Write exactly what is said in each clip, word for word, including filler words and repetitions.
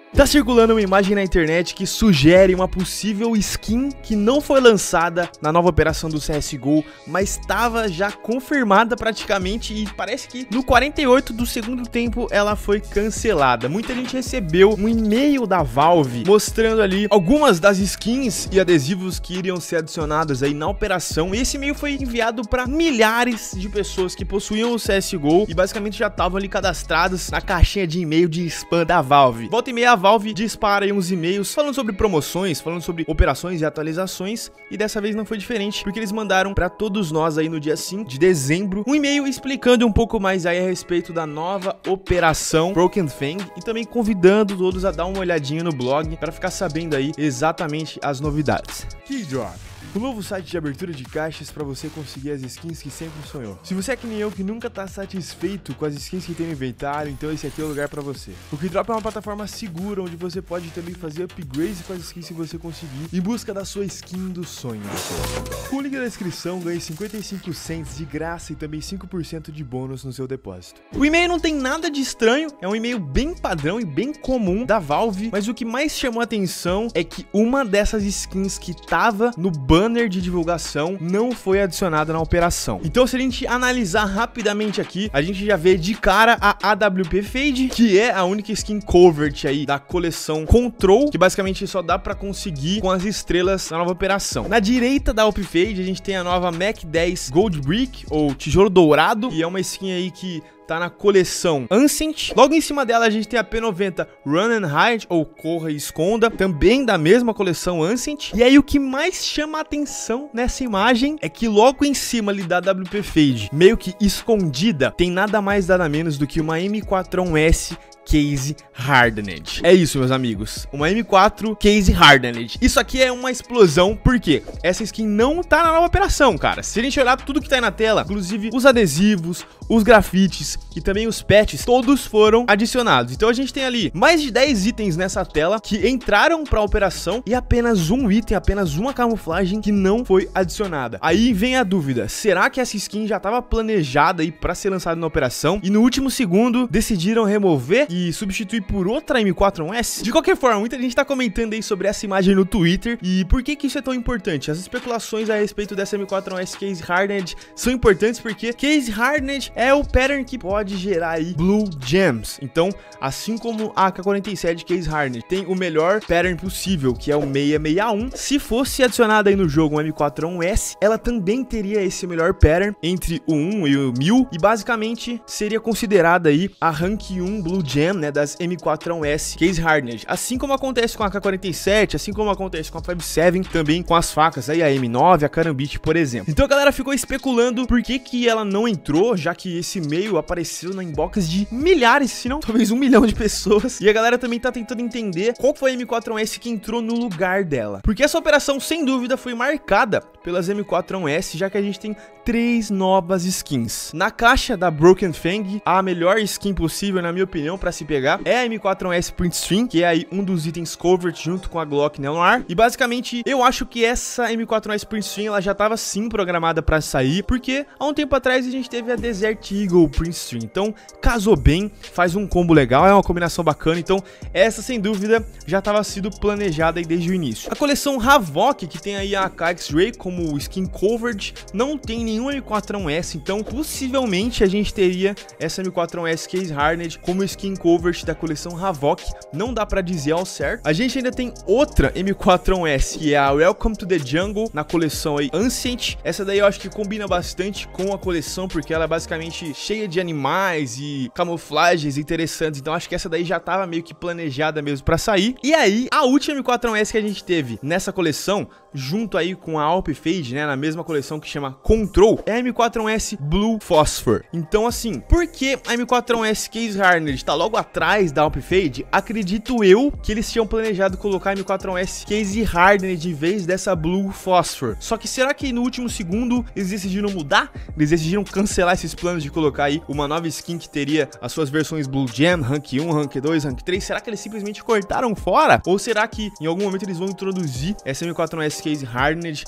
Tá circulando uma imagem na internet que sugere uma possível skin que não foi lançada na nova operação do C S G O, mas estava já confirmada praticamente e parece que no quarenta e oito do segundo tempo ela foi cancelada. Muita gente recebeu um e-mail da Valve mostrando ali algumas das skins e adesivos que iriam ser adicionados aí na operação, e esse e-mail foi enviado para milhares de pessoas que possuíam o C S G O e basicamente já estavam ali cadastradas na caixinha de e-mail de spam da Valve. Volta e meia a Valve dispara aí uns e-mails falando sobre promoções, falando sobre operações e atualizações, e dessa vez não foi diferente, porque eles mandaram para todos nós aí no dia cinco de dezembro um e-mail explicando um pouco mais aí a respeito da nova operação Broken Fang e também convidando todos a dar uma olhadinha no blog para ficar sabendo aí exatamente as novidades. Keydrop, o novo site de abertura de caixas para você conseguir as skins que sempre sonhou. Se você é que nem eu que nunca tá satisfeito com as skins que tem no inventário, então esse aqui é o lugar para você. O Keydrop é uma plataforma segura onde você pode também fazer upgrades com as skins se você conseguir, em busca da sua skin dos sonhos. Com o link da descrição, ganhe cinquenta e cinco cents de graça e também cinco por cento de bônus no seu depósito. O e-mail não tem nada de estranho, é um e-mail bem padrão e bem comum da Valve, mas o que mais chamou a atenção é que uma dessas skins que tava no banner de divulgação não foi adicionada na operação. Então, se a gente analisar rapidamente aqui, a gente já vê de cara a A W P Fade, que é a única skin covert aí da coleção Control, que basicamente só dá pra conseguir com as estrelas na nova operação. Na direita da A W P Fade, a gente tem a nova Mac dez Gold Brick, ou Tijolo Dourado, e é uma skin aí que tá na coleção Ancient. Logo em cima dela a gente tem a P noventa Run and Hide, ou Corra e Esconda, também da mesma coleção Ancient. E aí o que mais chama a atenção nessa imagem é que logo em cima ali da A W P Fade, meio que escondida, tem nada mais nada menos do que uma M quatro um S Case Hardened. É isso, meus amigos, uma M quatro Case Hardened. Isso aqui é uma explosão, porque essa skin não tá na nova operação, cara. Se a gente olhar tudo que tá aí na tela, inclusive os adesivos, os grafites e também os patches, todos foram adicionados. Então a gente tem ali mais de dez itens nessa tela que entraram pra operação e apenas um item, apenas uma camuflagem que não foi adicionada. Aí vem a dúvida, será que essa skin já tava planejada aí pra ser lançada na operação e no último segundo decidiram remover e e substituir por outra M quatro um S? De qualquer forma, muita gente tá comentando aí sobre essa imagem no Twitter. E por que que isso é tão importante? As especulações a respeito dessa M quatro um S Case Hardened são importantes porque Case Hardened é o pattern que pode gerar aí Blue Gems. Então, assim como a A K quarenta e sete Case Hardened tem o melhor pattern possível, que é o seiscentos e sessenta e um, se fosse adicionada aí no jogo um M quatro um S, ela também teria esse melhor pattern entre o um e o mil, e basicamente seria considerada aí a Rank um Blue Gem, né, das M quatro um S Case Hardened, assim como acontece com a A K quarenta e sete, assim como acontece com a cinquenta e sete, também com as facas aí, a M nove, a Karambit, por exemplo. Então a galera ficou especulando por que que ela não entrou, já que esse e-mail apareceu na inbox de milhares, se não talvez um milhão de pessoas, e a galera também tá tentando entender qual foi a M quatro um S que entrou no lugar dela, porque essa operação sem dúvida foi marcada pelas M quatro um S, já que a gente tem três novas skins. Na caixa da Broken Fang, a melhor skin possível, na minha opinião, pra se pegar é a M quatro um S Print Stream, que é aí um dos itens covert junto com a Glock Neo Noir. E basicamente eu acho que essa M quatro um S Print Stream ela já tava sim programada pra sair, porque há um tempo atrás a gente teve a Desert Eagle Print Stream, então casou bem, faz um combo legal, é uma combinação bacana. Então essa sem dúvida já tava sido planejada aí desde o início. A coleção Havoc, que tem aí a A K X-Ray como skin covert, não tem nenhum M quatro um S, então possivelmente a gente teria essa M quatro um S Case Hardened como skin covert da coleção Havoc, não dá pra dizer ao certo. A gente ainda tem outra M quatro um S, que é a Welcome to the Jungle, na coleção aí Ancient. Essa daí eu acho que combina bastante com a coleção, porque ela é basicamente cheia de animais e camuflagens interessantes, então acho que essa daí já tava meio que planejada mesmo pra sair. E aí, a última M quatro um S que a gente teve nessa coleção, junto aí com a A W P Fade, né, na mesma coleção que chama Control, é a M quatro um S Blue Phosphor. Então assim, por que a M quatro um S Case Hardened tá logo atrás da A W P Fade? Acredito eu que eles tinham planejado colocar a M quatro um S Case Hardened em vez dessa Blue Phosphor. Só que será que no último segundo eles decidiram mudar? Eles decidiram cancelar esses planos de colocar aí uma nova skin que teria as suas versões Blue Gem, Rank um, Rank dois, Rank três? Será que eles simplesmente cortaram fora? Ou será que em algum momento eles vão introduzir essa M quatro um S Case Hardened dentro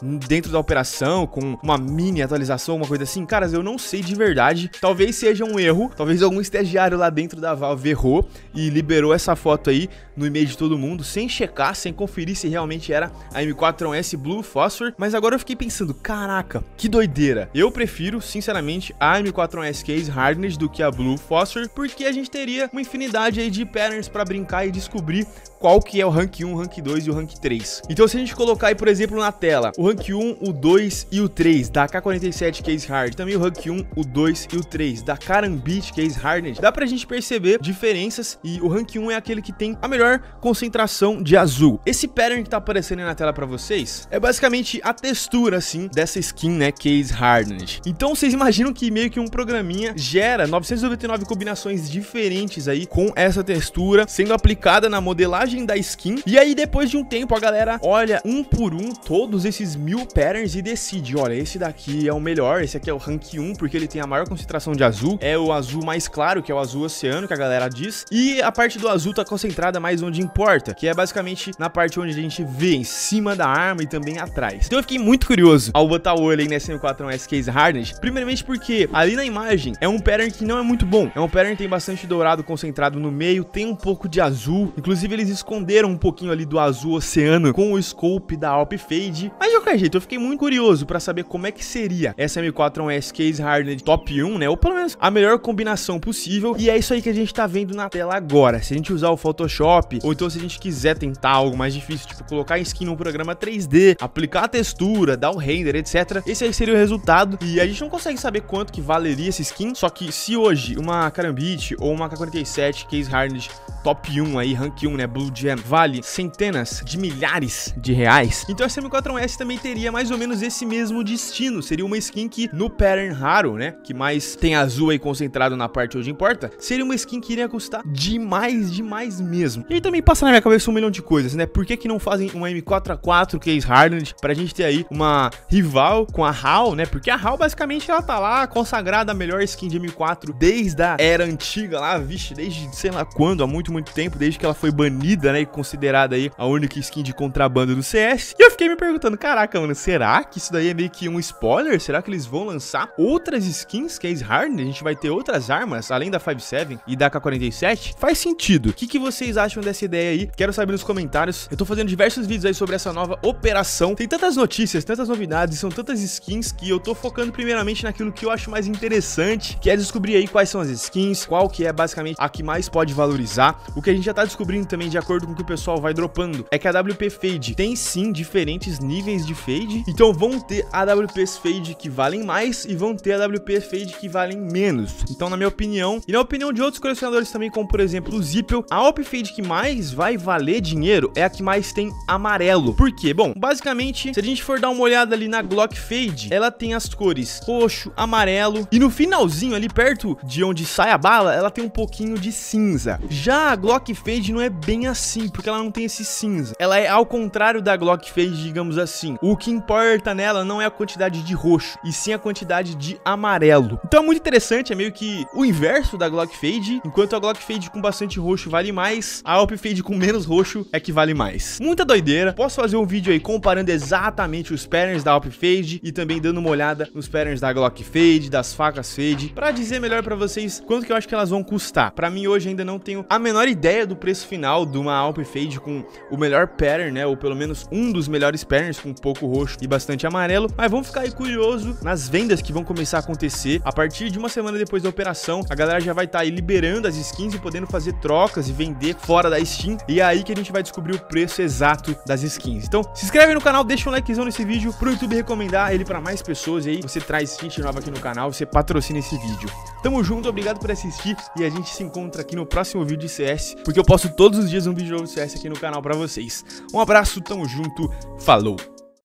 dentro da operação, com uma mini atualização, uma coisa assim? Caras, eu não sei de verdade. Talvez seja um erro, talvez algum estagiário lá dentro da Valve errou e liberou essa foto aí no e-mail de todo mundo, sem checar, sem conferir se realmente era a M quatro S Blue Phosphor. Mas agora eu fiquei pensando, caraca, que doideira. Eu prefiro, sinceramente, a M quatro S Case Hardened do que a Blue Phosphor, porque a gente teria uma infinidade aí de patterns pra brincar e descobrir qual que é o rank um, o rank dois e o rank três. Então se a gente colocar aí, por exemplo, na tela, o rank um, o dois e o três da K quarenta e sete Case Hard, também o rank um, o dois e o três da Karambit Case Hardened, dá pra gente perceber diferenças, e o rank um é aquele que tem a melhor concentração de azul. Esse pattern que tá aparecendo aí na tela pra vocês é basicamente a textura, assim, dessa skin, né, Case Hardened. Então vocês imaginam que meio que um programinha gera novecentas e noventa e nove combinações diferentes aí com essa textura sendo aplicada na modelagem da skin, e aí depois de um tempo a galera olha um por um todos esses mil patterns e decide, olha, esse daqui é o melhor, esse aqui é o rank um porque ele tem a maior concentração de azul, é o azul mais claro, que é o azul oceano, que a galera diz, e a parte do azul tá concentrada mais onde importa, que é basicamente na parte onde a gente vê em cima da arma e também atrás. Então eu fiquei muito curioso ao botar o olho aí nessa M quatro S Case Hardened, primeiramente porque ali na imagem é um pattern que não é muito bom, é um pattern que tem bastante dourado concentrado no meio, tem um pouco de azul, inclusive eles esconderam um pouquinho ali do azul oceano com o scope da Alp Fade, mas de qualquer jeito eu fiquei muito curioso pra saber como é que seria essa M quatro S Case Hardened top um, né, ou pelo menos a melhor combinação possível, e é isso aí que a gente tá vendo na tela agora. Se a gente usar o Photoshop, ou então se a gente quiser tentar algo mais difícil, tipo colocar a skin num programa três D, aplicar a textura, dar o render, etcétera, esse aí seria o resultado, e a gente não consegue saber quanto que valeria essa skin, só que se hoje uma Karambit ou uma K quarenta e sete Case Hardened top um aí, rank um, né, Blue Gem, vale centenas de milhares de reais, então essa M quatro S também teria mais ou menos esse mesmo destino. Seria uma skin que no pattern raro, né, que mais tem azul aí concentrado na parte onde importa, seria uma skin que iria custar demais, demais mesmo. E aí também passa na minha cabeça um milhão de coisas, né, por que que não fazem uma M quatro A quatro Case Hardened pra gente ter aí uma rival com a HAL, né, porque a HAL basicamente ela tá lá consagrada a melhor skin de M quatro desde a era antiga lá, vixe, desde sei lá quando, há muito, muito tempo, desde que ela foi banida, né, e considerada aí a única skin de contrabando do C S. E eu fiquei me perguntando, caraca, mano, será que isso daí é meio que um spoiler? Será que eles vão lançar outras skins Case Hardened? A gente vai ter outras armas, além da cinquenta e sete e da K quarenta e sete? Faz sentido. O que, que vocês acham dessa ideia aí? Quero saber nos comentários. Eu tô fazendo diversos vídeos aí sobre essa nova operação. Tem tantas notícias, tantas novidades, são tantas skins que eu tô focando primeiramente naquilo que eu acho mais interessante, que é descobrir aí quais são as skins, qual que é basicamente a que mais pode valorizar. O que a gente já tá descobrindo também, de acordo com o que o pessoal vai dropando, é que a W P Fade tem sim diferentes níveis de fade, então vão ter a W Ps Fade que valem mais e vão ter a W P Fade que valem menos. Então, na minha opinião, e na opinião de outros colecionadores também, como por exemplo o Zippel, a Alp Fade que mais vai valer dinheiro é a que mais tem amarelo. Por quê? Bom, basicamente, se a gente for dar uma olhada ali na Glock Fade, ela tem as cores roxo, amarelo, e no finalzinho ali perto de onde sai a bala, ela tem um pouquinho de cinza. Já a Glock Fade não é bem assim, porque ela não tem esse cinza. Ela é ao contrário da Glock Fade, digamos assim. O que importa nela não é a quantidade de roxo, e sim a quantidade de amarelo. Então é muito interessante, é meio que o inverso da Glock Fade. Enquanto a Glock Fade com bastante roxo vale mais, a Alp Fade com menos roxo é que vale mais. Muita doideira. Posso fazer um vídeo aí comparando exatamente os patterns da Alp Fade e também dando uma olhada nos patterns da Glock Fade, das facas Fade, pra dizer melhor pra vocês quanto que eu acho que elas vão custar. Pra mim hoje ainda não tenho a menor ideia do preço final de uma Alp Fade com o melhor pattern, né, ou pelo menos um dos melhores patterns com pouco roxo e bastante amarelo, mas vamos ficar aí curioso nas vendas que vão começar a acontecer a partir de uma semana depois da operação. A galera já vai estar tá aí liberando as skins e podendo fazer trocas e vender fora da Steam, e é aí que a gente vai descobrir o preço exato das skins. Então se inscreve no canal, deixa um likezão nesse vídeo pro YouTube recomendar ele pra mais pessoas, e aí você traz gente nova aqui no canal, você patrocina esse vídeo. Tamo junto, obrigado por assistir, e a gente se encontra aqui no próximo vídeo de C S, porque eu posto todos os dias um vídeo novo de C S aqui no canal pra vocês. Um abraço, tamo junto, falou!